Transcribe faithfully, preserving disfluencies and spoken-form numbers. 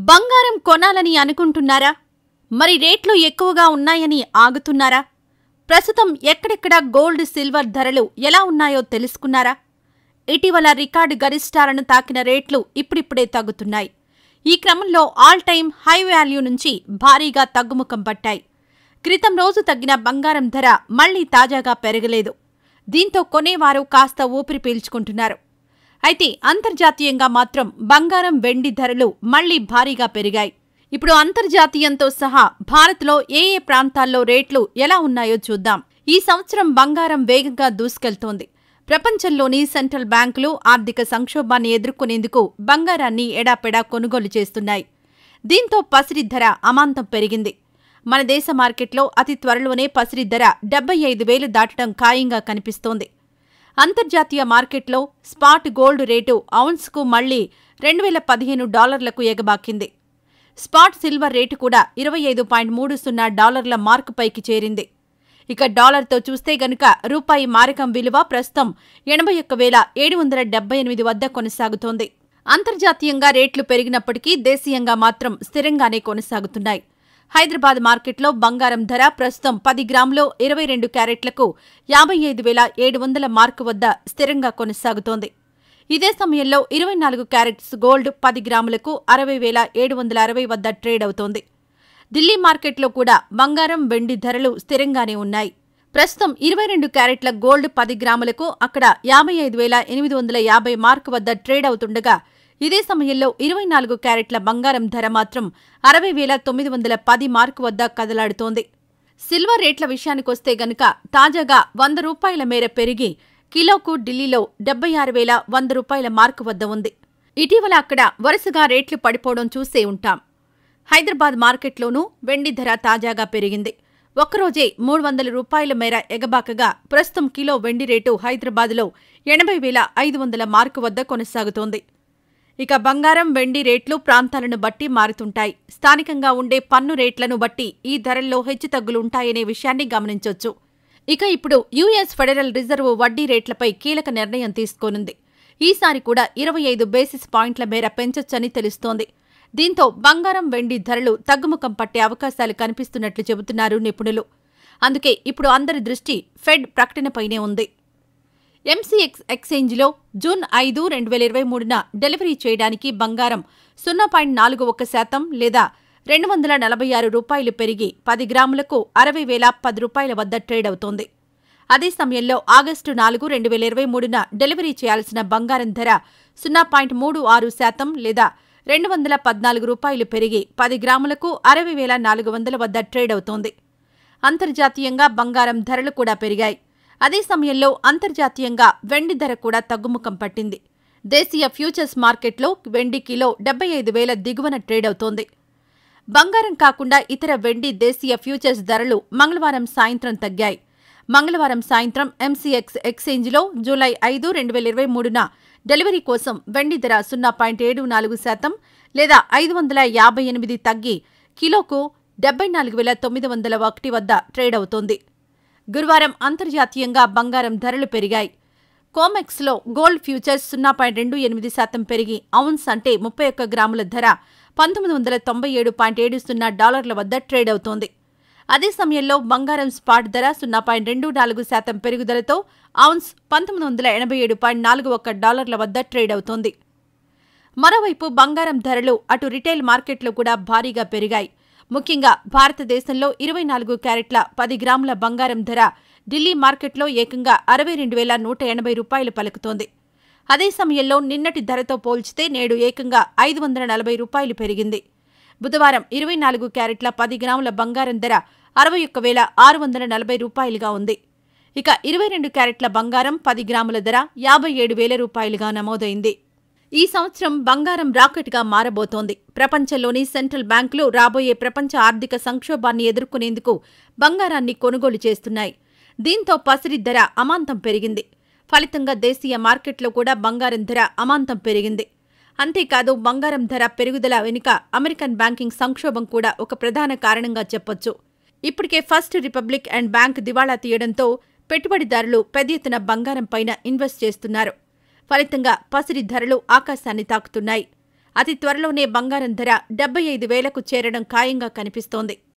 బంగారం కొనాలని అనుకుంటున్నారా? మరి రేట్లు ఎక్కువగా ఉన్నాయని ఆగుతున్నారా? ప్రస్తుతం ఎక్కడెక్కడ గోల్డ్, సిల్వర్ ధరలు ఎలా ఉన్నాయో తెలుసుకున్నారా? ఇటీవల రికార్డు గరిష్టాలను తాకిన రేట్లు ఇప్పుడిప్పుడే తగ్గుతున్నాయి. ఈ క్రమంలో ఆల్ టైమ్ హై వాల్యూ నుంచి భారీగా తగ్గుముఖం పట్టాయి. క్రితం రోజు తగ్గిన బంగారం ధర మళ్లీ తాజాగా పెరగలేదు. దీంతో కొనేవారు కాస్త ఊపిరి పీల్చుకుంటున్నారు. అయితే అంతర్జాతీయంగా మాత్రం బంగారం, వెండి ధరలు మళ్లీ భారీగా పెరిగాయి. ఇప్పుడు అంతర్జాతీయంతో సహా భారత్లో ఏ ఏ ప్రాంతాల్లో రేట్లు ఎలా ఉన్నాయో చూద్దాం. ఈ సంవత్సరం బంగారం వేగంగా దూసుకెళ్తోంది. ప్రపంచంలోని సెంట్రల్ బ్యాంకులు ఆర్థిక సంక్షోభాన్ని ఎదుర్కొనేందుకు బంగారాన్ని ఎడాపెడా కొనుగోలు చేస్తున్నాయి. దీంతో పసిడి ధర అమాంతం పెరిగింది. మన దేశ మార్కెట్లో అతి త్వరలోనే పసిడి ధర డెబ్బై ఐదు వేలు దాటడం ఖాయంగా కనిపిస్తోంది. అంతర్జాతీయ మార్కెట్లో స్పాట్ గోల్డ్ రేటు ఔన్స్కు మళ్లీ రెండు వేల పదిహేను డాలర్లకు ఎగబాకింది. స్పాట్ సిల్వర్ రేటు కూడా ఇరవై ఐదు పాయింట్ మూడు సున్నా డాలర్ల మార్కు పైకి చేరింది. ఇక డాలర్తో చూస్తే గనుక రూపాయి మారకం విలువ ప్రస్తుతం ఎనభై ఒక్క వేల ఏడు వందల డెబ్బై ఎనిమిది వద్ద కొనసాగుతోంది. అంతర్జాతీయంగా రేట్లు పెరిగినప్పటికీ దేశీయంగా మాత్రం స్థిరంగానే కొనసాగుతున్నాయి. హైదరాబాద్ మార్కెట్లో బంగారం ధర ప్రస్తుతం పది గ్రాములో ఇరవై రెండు క్యారెట్లకు యాభై ఐదు వేల ఏడు వందల మార్కు వద్ద స్థిరంగా కొనసాగుతోంది. ఇదే సమయంలో ఇరవై నాలుగు క్యారెట్స్ గోల్డ్ పది గ్రాములకు అరవై వేల ఏడు వందల అరవై వద్ద ట్రేడ్ అవుతోంది. ఢిల్లీ మార్కెట్లో కూడా బంగారం, వెండి ధరలు స్థిరంగానే ఉన్నాయి. ప్రస్తుతం ఇరవై రెండు క్యారెట్ల గోల్డ్ పది గ్రాములకు అక్కడ యాభై ఐదు వేల ఎనిమిది వందల యాభై మార్కు వద్ద ట్రేడ్ అవుతుండగా, ఇదే సమయంలో ఇరవై నాలుగు క్యారెట్ల బంగారం ధర మాత్రం అరవై వేల తొమ్మిది వందల పది మార్కు వద్ద కదలాడుతోంది. సిల్వర్ రేట్ల విషయానికొస్తే గనుక తాజాగా వంద రూపాయల మేర పెరిగి కిలోకు ఢిల్లీలో డెబ్బై ఆరు వేల వంద రూపాయల మార్కు వద్ద ఉంది. ఇటీవల అక్కడ వరుసగా రేట్లు పడిపోవడం చూసే ఉంటాం. హైదరాబాద్ మార్కెట్లోనూ వెండి ధర తాజాగా పెరిగింది. ఒక్కరోజే మూడు వందల రూపాయల మేర ఎగబాకగా ప్రస్తుతం కిలో వెండి రేటు హైదరాబాద్లో ఎనభై వేల ఐదు వందల మార్కు వద్ద కొనసాగుతోంది. ఇక బంగారం, వెండి రేట్లు ప్రాంతాలను బట్టి మారుతుంటాయి. స్థానికంగా ఉండే పన్ను రేట్లను బట్టి ఈ ధరల్లో హెచ్చుతగ్గులుంటాయనే విషయాన్ని గమనించొచ్చు. ఇక ఇప్పుడు యూఎస్ ఫెడరల్ రిజర్వ్ వడ్డీ రేట్లపై కీలక నిర్ణయం తీసుకోనుంది. ఈసారి కూడా ఇరవై ఐదు బేసిస్ పాయింట్ల మేర పెంచొచ్చని తెలుస్తోంది. దీంతో బంగారం, వెండి ధరలు తగ్గుముఖం పట్టే అవకాశాలు కనిపిస్తున్నట్లు చెబుతున్నారు నిపుణులు. అందుకే ఇప్పుడు అందరి దృష్టి ఫెడ్ ప్రకటనపైనే ఉంది. ఎంసీఎక్స్ ఎక్స్చేంజ్లో జూన్ ఐదు రెండు వేల ఇరవై మూడున డెలివరీ చేయడానికి బంగారం సున్నా పాయింట్ నాలుగు ఒక్క శాతం లేదా రెండు వందల నలభై ఆరు రూపాయలు పెరిగి పది గ్రాములకు అరవై వేల పది రూపాయల వద్ద ట్రేడ్ అవుతోంది. అదే సమయంలో ఆగస్టు నాలుగు రెండు వేల ఇరవై మూడున డెలివరీ చేయాల్సిన బంగారం ధర సున్నా పాయింట్ మూడు ఆరు శాతం లేదా రెండు వందల పద్నాలుగు రూపాయలు పెరిగి పది గ్రాములకు అరవై వేల నాలుగు వందల వద్ద ట్రేడ్ అవుతోంది. అంతర్జాతీయంగా బంగారం ధరలు కూడా పెరిగాయి. అదే సమయంలో అంతర్జాతీయంగా వెండి ధర కూడా తగ్గుముఖం పట్టింది. దేశీయ ఫ్యూచర్స్ మార్కెట్లో వెండి కిలో డెబ్బై ఐదు వేల దిగువన ట్రేడ్ అవుతోంది. బంగారం కాకుండా ఇతర వెండి, దేశీయ ఫ్యూచర్స్ ధరలు మంగళవారం సాయంత్రం తగ్గాయి. మంగళవారం సాయంత్రం ఎంసీఎక్స్ ఎక్స్చేంజ్లో జూలై ఐదు రెండు వేల ఇరవై మూడున డెలివరీ కోసం వెండి ధర సున్నా పాయింట్ ఏడు నాలుగు శాతం లేదా ఐదు వందల యాభై ఎనిమిది తగ్గి కిలోకు డెబ్బై నాలుగు వేల తొమ్మిది వందల ఒకటి వద్ద ట్రేడ్ అవుతోంది. గురువారం అంతర్జాతీయంగా బంగారం ధరలు పెరిగాయి. కోమెక్స్లో గోల్డ్ ఫ్యూచర్స్ సున్నా పాయింట్ రెండు ఎనిమిది శాతం పెరిగి ఔన్స్ అంటే ముప్పై ఒక్క గ్రాముల ధర పంతొమ్మిది వందల తొంభై ఏడు పాయింట్ ఏడు సున్నా డాలర్ల వద్ద ట్రేడ్ అవుతోంది. అదే సమయంలో బంగారం స్పాట్ ధర సున్నా పాయింట్ రెండు నాలుగు శాతం పెరుగుదలతో ఔన్స్ పంతొమ్మిది వందల ఎనభై ఏడు పాయింట్ నాలుగు ఒక్క డాలర్ల వద్ద ట్రేడ్ అవుతోంది. మరోవైపు బంగారం ధరలు అటు రిటైల్ మార్కెట్లో కూడా భారీగా పెరిగాయి. ముఖ్యంగా భారతదేశంలో ఇరవై నాలుగు క్యారెట్ల పది గ్రాముల బంగారం ధర ఢిల్లీ మార్కెట్లో ఏకంగా అరవై రెండు వేల నూట ఎనభై రూపాయలు పలుకుతోంది. అదే సమయంలో నిన్నటి ధరతో పోల్చితే నేడు ఏకంగా ఐదు వందల నలభై రూపాయలు పెరిగింది. బుధవారం ఇరవై నాలుగు క్యారెట్ల పది గ్రాముల బంగారం ధర అరవై ఒక్క వేల ఆరు వందల నలభై రూపాయలుగా ఉంది. ఇక ఇరవై రెండు క్యారెట్ల బంగారం పది గ్రాముల ధర యాభై ఏడు వేల రూపాయలుగా నమోదైంది. ఈ సంవత్సరం బంగారం రాకెట్గా మారబోతోంది. ప్రపంచంలోని సెంట్రల్ బ్యాంకులు రాబోయే ప్రపంచ ఆర్థిక సంక్షోభాన్ని ఎదుర్కొనేందుకు బంగారాన్ని కొనుగోలు చేస్తున్నాయి. దీంతో పసిడి ధర అమాంతం పెరిగింది. ఫలితంగా దేశీయ మార్కెట్లో కూడా బంగారం ధర అమాంతం పెరిగింది. అంతేకాదు బంగారం ధర పెరుగుదల వెనుక అమెరికన్ బ్యాంకింగ్ సంక్షోభం కూడా ఒక ప్రధాన కారణంగా చెప్పొచ్చు. ఇప్పటికే ఫస్ట్ రిపబ్లిక్ అండ్ బ్యాంక్ దివాళా తీయడంతో పెట్టుబడిదారులు పెద్ద ఎత్తున బంగారం పైన ఇన్వెస్ట్ చేస్తున్నారు. ఫలితంగా పసిడి ధరలు ఆకాశాన్ని తాకుతున్నాయి. అతి త్వరలోనే బంగారం ధర డెబ్బై ఐదు వేలకు చేరడం ఖాయంగా కనిపిస్తోంది.